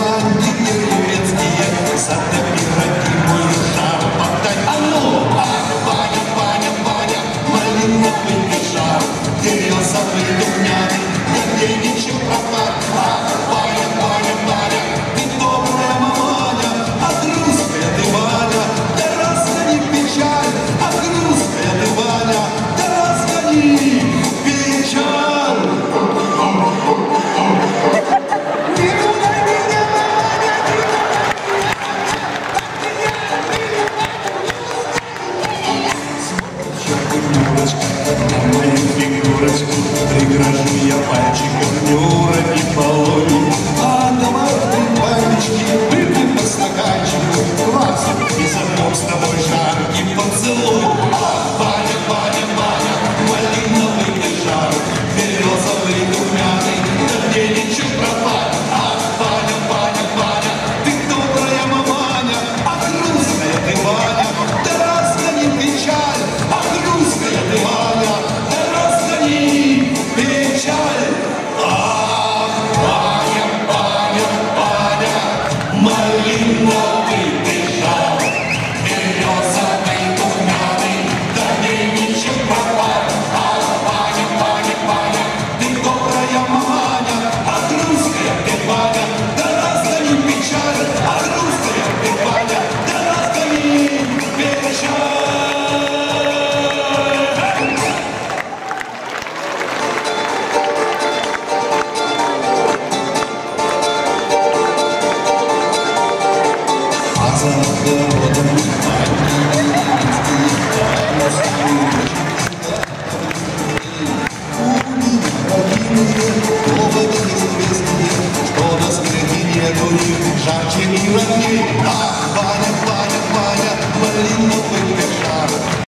Голландии деревенские, затопи родимую шапотай. А ну, Ваня, Ваня, Ваня, малиновый пиджак, березовый духмяный, нигде ничем пропад. Ваня, Ваня, Ваня, ты добрая маманя, а грустная ты, Ваня, да разгони печаль, а грустная ты, Ваня, да разгони печаль. На мою фигурочку пригрожу я пальчиком Нюра и Полони, а на морды пальчики